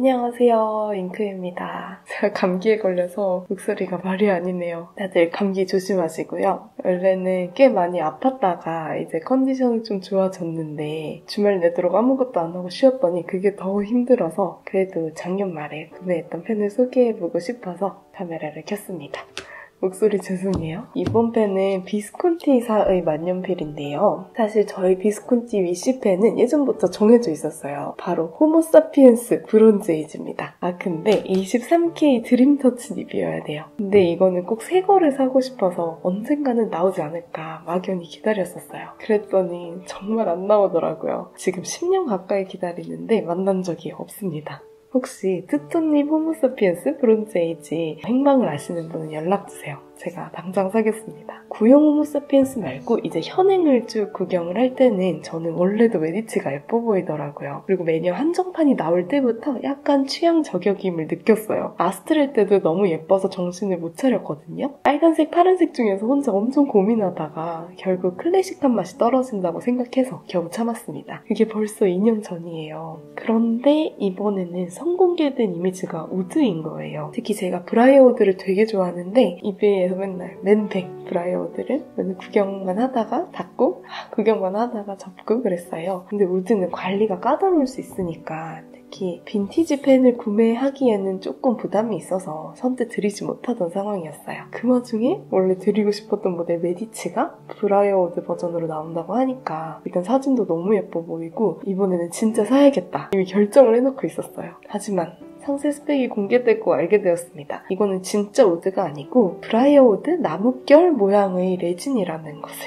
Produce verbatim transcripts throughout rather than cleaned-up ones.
안녕하세요, 잉크입니다. 제가 감기에 걸려서 목소리가 말이 아니네요. 다들 감기 조심하시고요. 원래는 꽤 많이 아팠다가 이제 컨디션이 좀 좋아졌는데 주말 내도록 아무것도 안 하고 쉬었더니 그게 더 힘들어서 그래도 작년 말에 구매했던 펜을 소개해보고 싶어서 카메라를 켰습니다. 목소리 죄송해요. 이번 펜은 비스콘티사의 만년필인데요. 사실 저희 비스콘티 위시펜은 예전부터 정해져 있었어요. 바로 호모사피엔스 브론즈 에이지입니다. 아 근데 이십삼 케이 드림터치 닙이어야 돼요. 근데 이거는 꼭 새 거를 사고 싶어서 언젠가는 나오지 않을까 막연히 기다렸었어요. 그랬더니 정말 안 나오더라고요. 지금 십 년 가까이 기다리는데 만난 적이 없습니다. 혹시 트토님 호모사피엔스 브론즈 에이지 행방을 아시는 분은 연락주세요. 제가 당장 사겠습니다. 구형 호모사피엔스 말고 이제 현행을 쭉 구경을 할 때는 저는 원래도 메디치가 예뻐 보이더라고요. 그리고 매년 한정판이 나올 때부터 약간 취향 저격임을 느꼈어요. 아스트랄 때도 너무 예뻐서 정신을 못 차렸거든요. 빨간색, 파란색 중에서 혼자 엄청 고민하다가 결국 클래식한 맛이 떨어진다고 생각해서 겨우 참았습니다. 그게 벌써 이 년 전이에요. 그런데 이번에는 선공개된 이미지가 우드인 거예요. 특히 제가 브라이어우드를 되게 좋아하는데 이베이에서 맨날 맨백 브라이어우드를 맨날 구경만 하다가 닫고 구경만 하다가 접고 그랬어요. 근데 우드는 관리가 까다로울 수 있으니까 특히 빈티지 펜을 구매하기에는 조금 부담이 있어서 선뜻 들이지 못하던 상황이었어요. 그 와중에 원래 드리고 싶었던 모델 메디치가 브라이어우드 버전으로 나온다고 하니까 일단 사진도 너무 예뻐 보이고 이번에는 진짜 사야겠다 이미 결정을 해놓고 있었어요. 하지만 상세 스펙이 공개되고 알게 되었습니다. 이거는 진짜 우드가 아니고 브라이어우드 나뭇결 모양의 레진이라는 것을.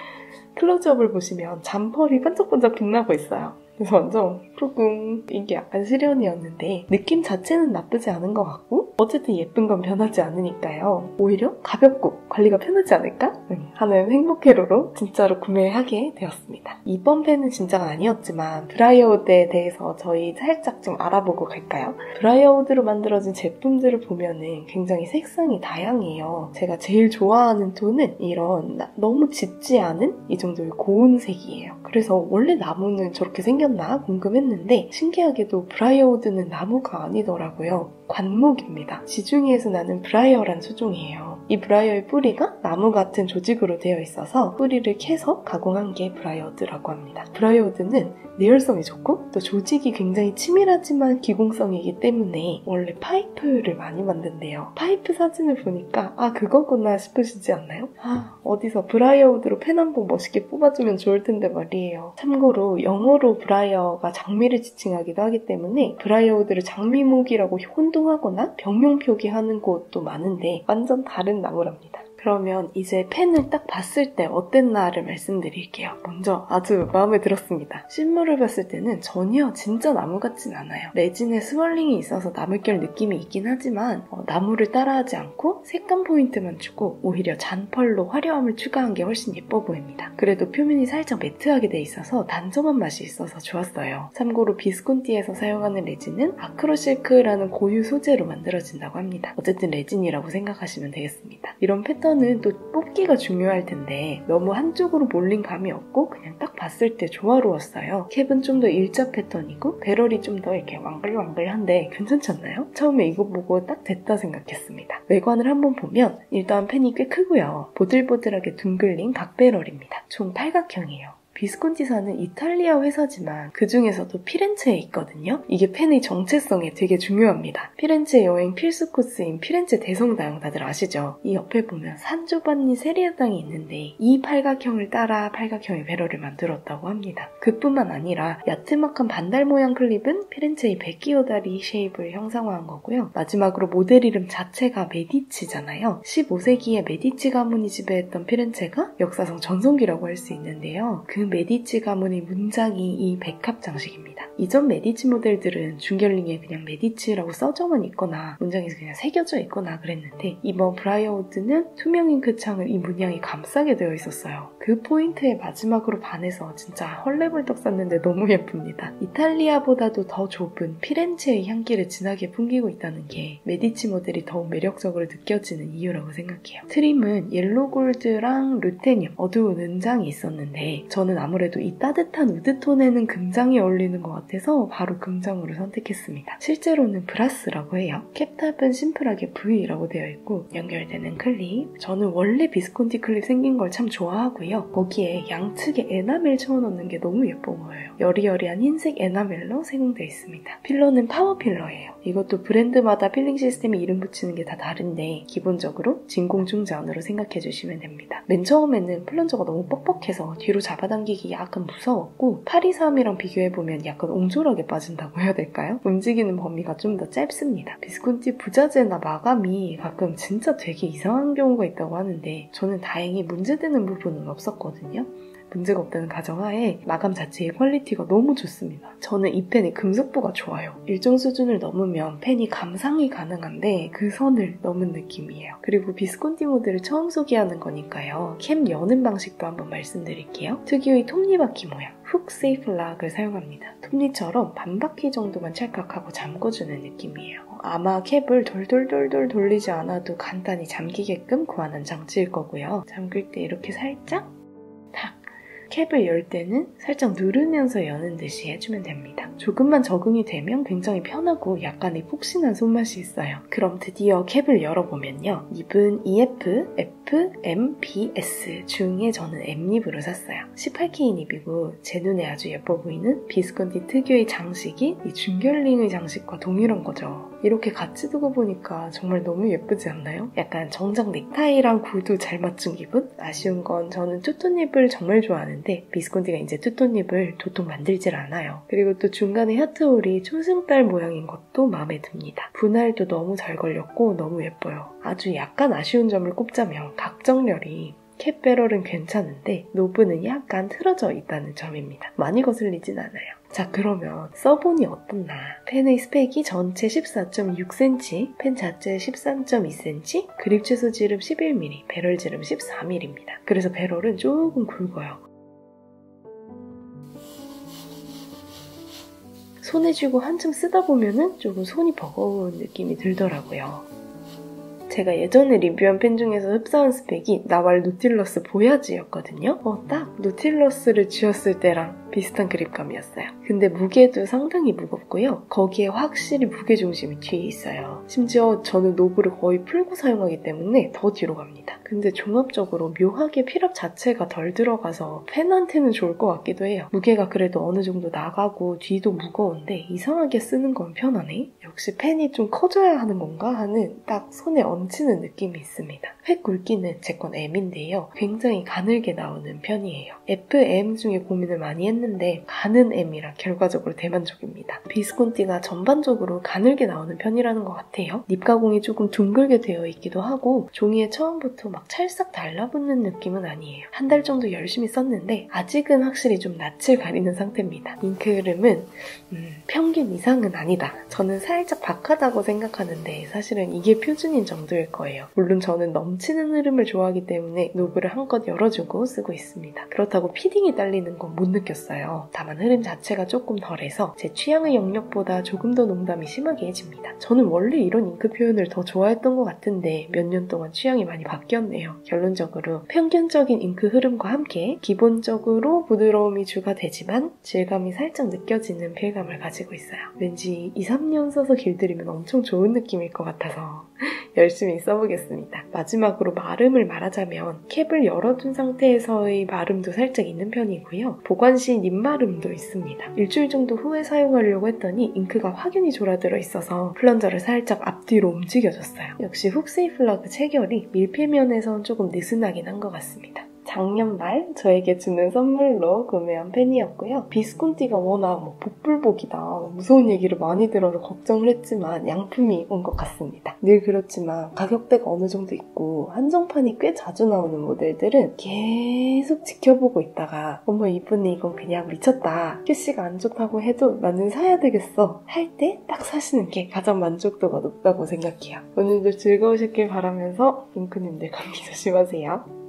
클로즈업을 보시면 잔펄이 반짝반짝 빛나고 있어요. 그래서 완전 푸궁 이게 약간 시련이었는데 느낌 자체는 나쁘지 않은 것 같고 어쨌든 예쁜 건 변하지 않으니까요. 오히려 가볍고 관리가 편하지 않을까? 하는 행복회로로 진짜로 구매하게 되었습니다. 이번 펜은 진짜가 아니었지만 브라이어우드에 대해서 저희 살짝 좀 알아보고 갈까요? 브라이어우드로 만들어진 제품들을 보면은 굉장히 색상이 다양해요. 제가 제일 좋아하는 톤은 이런 너무 짙지 않은 이 정도의 고운 색이에요. 그래서 원래 나무는 저렇게 생겼나 궁금했는데 신기하게도 브라이어우드는 나무가 아니더라고요. 관목입니다. 지중해에서 나는 브라이어란 수종이에요. 이 브라이어의 뿌리가 나무 같은 조직으로 되어 있어서 뿌리를 캐서 가공한 게 브라이어우드라고 합니다. 브라이어우드는 내열성이 좋고 또 조직이 굉장히 치밀하지만 기공성이기 때문에 원래 파이프를 많이 만든대요. 파이프 사진을 보니까 아 그거구나 싶으시지 않나요? 아 어디서 브라이어우드로 펜 한 번 멋있게 뽑아주면 좋을 텐데 말이에요. 참고로 영어로 브라이어가 장미를 지칭하기도 하기 때문에 브라이어우드를 장미목이라고 혼동하거나 병명 표기하는 곳도 많은데 완전 다른 나무랍니다. 그러면 이제 펜을 딱 봤을 때 어땠나를 말씀드릴게요. 먼저 아주 마음에 들었습니다. 실물을 봤을 때는 전혀 진짜 나무 같진 않아요. 레진에 스월링이 있어서 나물결 느낌이 있긴 하지만 어, 나무를 따라하지 않고 색감 포인트만 주고 오히려 잔펄로 화려함을 추가한 게 훨씬 예뻐 보입니다. 그래도 표면이 살짝 매트하게 돼 있어서 단정한 맛이 있어서 좋았어요. 참고로 비스콘티에서 사용하는 레진은 아크로실크라는 고유 소재로 만들어진다고 합니다. 어쨌든 레진이라고 생각하시면 되겠습니다. 이런 패턴 는 또 뽑기가 중요할 텐데 너무 한쪽으로 몰린 감이 없고 그냥 딱 봤을 때 조화로웠어요. 캡은 좀 더 일자 패턴이고 배럴이 좀 더 이렇게 왕글왕글한데 괜찮지 않나요? 처음에 이거 보고 딱 됐다 생각했습니다. 외관을 한번 보면 일단 펜이 꽤 크고요. 보들보들하게 둥글린 각배럴입니다. 총 팔각형이에요. 비스콘티사는 이탈리아 회사지만 그 중에서도 피렌체에 있거든요. 이게 펜의 정체성에 되게 중요합니다. 피렌체 여행 필수 코스인 피렌체 대성당 다들 아시죠? 이 옆에 보면 산조반니 세리아당이 있는데 이 팔각형을 따라 팔각형의 배럴을 만들었다고 합니다. 그뿐만 아니라 야트막한 반달 모양 클립은 피렌체의 베키오다리 쉐입을 형상화한 거고요. 마지막으로 모델 이름 자체가 메디치잖아요. 십오 세기에 메디치 가문이 지배했던 피렌체가 역사상 전성기라고 할 수 있는데요. 그 메디치 가문의 문장이 이 백합 장식입니다. 이전 메디치 모델들은 중결링에 그냥 메디치라고 써져만 있거나 문장에서 그냥 새겨져 있거나 그랬는데 이번 브라이어우드는 투명 잉크 창을 이 문양이 감싸게 되어 있었어요. 그 포인트에 마지막으로 반해서 진짜 헐레벌떡 쌌는데 너무 예쁩니다. 이탈리아보다도 더 좁은 피렌체의 향기를 진하게 풍기고 있다는 게 메디치 모델이 더욱 매력적으로 느껴지는 이유라고 생각해요. 트림은 옐로 골드랑 루테늄, 어두운 은장이 있었는데 저는 저는 아무래도 이 따뜻한 우드톤에는 금장이 어울리는 것 같아서 바로 금장으로 선택했습니다. 실제로는 브라스라고 해요. 캡탑은 심플하게 V라고 되어 있고 연결되는 클립. 저는 원래 비스콘티 클립 생긴 걸 참 좋아하고요. 거기에 양측에 에나멜 채워넣는 게 너무 예뻐 보여요. 여리여리한 흰색 에나멜로 세공되어 있습니다. 필러는 파워 필러예요. 이것도 브랜드마다 필링 시스템에 이름 붙이는 게 다 다른데 기본적으로 진공중전으로 생각해 주시면 됩니다. 맨 처음에는 플런저가 너무 뻑뻑해서 뒤로 잡아당기기 약간 무서웠고 팔이삼이랑 비교해보면 약간 옹졸하게 빠진다고 해야 될까요? 움직이는 범위가 좀 더 짧습니다. 비스콘티 부자재나 마감이 가끔 진짜 되게 이상한 경우가 있다고 하는데 저는 다행히 문제되는 부분은 없었거든요. 문제가 없다는 가정하에 마감 자체의 퀄리티가 너무 좋습니다. 저는 이 펜의 금속부가 좋아요. 일정 수준을 넘으면 펜이 감상이 가능한데 그 선을 넘은 느낌이에요. 그리고 비스콘티 모드를 처음 소개하는 거니까요. 캡 여는 방식도 한번 말씀드릴게요. 특유의 톱니바퀴 모양, 훅 세이프 락을 사용합니다. 톱니처럼 반바퀴 정도만 찰칵하고 잠궈주는 느낌이에요. 아마 캡을 돌돌돌돌 돌리지 않아도 간단히 잠기게끔 고안한 장치일 거고요. 잠글 때 이렇게 살짝 탁! 캡을 열 때는 살짝 누르면서 여는 듯이 해주면 됩니다. 조금만 적응이 되면 굉장히 편하고 약간의 폭신한 손맛이 있어요. 그럼 드디어 캡을 열어보면요. 립은 이에프, F, M, B, S 중에 저는 M립으로 샀어요. 십팔 케이 립이고 제 눈에 아주 예뻐 보이는 비스콘티 특유의 장식이 이 준결링의 장식과 동일한 거죠. 이렇게 같이 두고 보니까 정말 너무 예쁘지 않나요? 약간 정장 넥타이랑 구두 잘 맞춘 기분? 아쉬운 건 저는 투톤 립을 정말 좋아하는데 비스콘티가 이제 투톤 립을 도통 만들질 않아요. 그리고 또 중간에 하트홀이 초승달 모양인 것도 마음에 듭니다. 분할도 너무 잘 걸렸고 너무 예뻐요. 아주 약간 아쉬운 점을 꼽자면 각정렬이 캡 배럴은 괜찮은데 노브는 약간 틀어져 있다는 점입니다. 많이 거슬리진 않아요. 자, 그러면 써보니 어떻나? 펜의 스펙이 전체 십사 점 육 센티미터, 펜 자체 십삼 점 이 센티미터, 그립 최소 지름 십일 밀리미터, 배럴 지름 십사 밀리미터입니다. 그래서 배럴은 조금 굵어요. 손에 쥐고 한참 쓰다 보면은 조금 손이 버거운 느낌이 들더라고요. 제가 예전에 리뷰한 펜 중에서 흡사한 스펙이 나왈 노틸러스 보야지였거든요. 어, 딱 노틸러스를 쥐었을 때랑 비슷한 그립감이었어요. 근데 무게도 상당히 무겁고요. 거기에 확실히 무게중심이 뒤에 있어요. 심지어 저는 노브를 거의 풀고 사용하기 때문에 더 뒤로 갑니다. 근데 종합적으로 묘하게 필압 자체가 덜 들어가서 펜한테는 좋을 것 같기도 해요. 무게가 그래도 어느 정도 나가고 뒤도 무거운데 이상하게 쓰는 건 편하네? 역시 펜이 좀 커져야 하는 건가 하는 딱 손에 얹히는 느낌이 있습니다. 획 굵기는 제 건 M인데요. 굉장히 가늘게 나오는 편이에요. 에프, M 중에 고민을 많이 했는데 가는 M이라 결과적으로 대만족입니다. 비스콘티가 전반적으로 가늘게 나오는 편이라는 것 같아요. 립 가공이 조금 둥글게 되어 있기도 하고 종이에 처음부터 막 찰싹 달라붙는 느낌은 아니에요. 한 달 정도 열심히 썼는데 아직은 확실히 좀 낯을 가리는 상태입니다. 잉크 흐름은 음, 평균 이상은 아니다. 저는 살짝 박하다고 생각하는데 사실은 이게 표준인 정도일 거예요. 물론 저는 넘치는 흐름을 좋아하기 때문에 노브를 한껏 열어주고 쓰고 있습니다. 그렇다고 피딩이 딸리는 건 못 느꼈어요. 다만 흐름 자체가 조금 덜해서 제 취향의 영역보다 조금 더 농담이 심하게 해집니다. 저는 원래 이런 잉크 표현을 더 좋아했던 것 같은데 몇 년 동안 취향이 많이 바뀌었네요. 결론적으로 평균적인 잉크 흐름과 함께 기본적으로 부드러움이 주가 되지만 질감이 살짝 느껴지는 필감을 가지고 있어요. 왠지 이, 삼 년 써서 길들이면 엄청 좋은 느낌일 것 같아서 열심히 써보겠습니다. 마지막으로 마름을 말하자면 캡을 열어둔 상태에서의 마름도 살짝 있는 편이고요. 보관 시 립마름도 있습니다. 일주일 정도 후에 사용하려고 했더니 잉크가 확연히 졸아들어 있어서 플런저를 살짝 앞뒤로 움직여줬어요. 역시 훅세이프 락 체결이 밀폐면에선 조금 느슨하긴 한 것 같습니다. 작년 말 저에게 주는 선물로 구매한 펜이었고요. 비스콘티가 워낙 뭐 복불복이다 무서운 얘기를 많이 들어서 걱정을 했지만 양품이 온 것 같습니다. 늘 그렇지만 가격대가 어느 정도 있고 한정판이 꽤 자주 나오는 모델들은 계속 지켜보고 있다가 어머 이분이 이건 그냥 미쳤다 큐시가 안 좋다고 해도 나는 사야 되겠어 할 때 딱 사시는 게 가장 만족도가 높다고 생각해요. 오늘도 즐거우셨길 바라면서 잉크님들 감기 조심하세요.